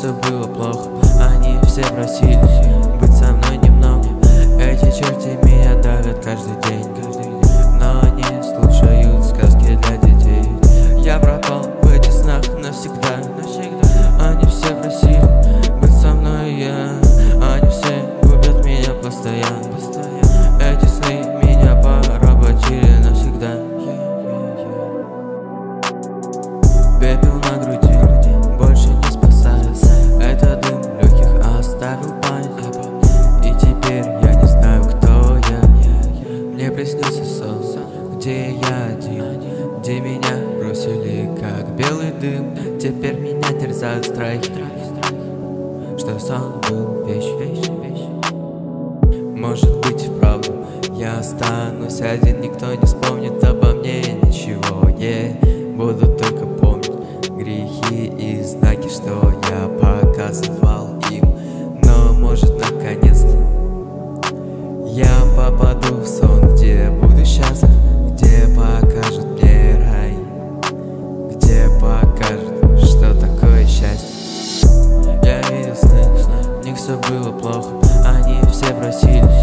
все было плохо. Они все просили быть со мной немного. Эти черти меня давят каждый день, но они слушают сказки для детей. Я пропал в этих снах навсегда. Они все просили быть со мной, они все губят меня постоянно. Эти сны меня поработили навсегда. Пепел на груди больше не спасает. Это дым в легких оставил память. И теперь я не знаю, кто я. Мне приснился сон, где я один, где меня бросили как белый дым. Теперь меня терзают страхи, что сон был вещь. Может быть и вправду я останусь один, никто не вспомнит обо мне ничего. Буду только помнить грехи и знаки, что я показывал им. Но может наконец-то я попаду в сон, где буду счастлив, где покажут мне рай, где покажут, что такое счастье. Я видел сны, в них все было плохо. Они все просили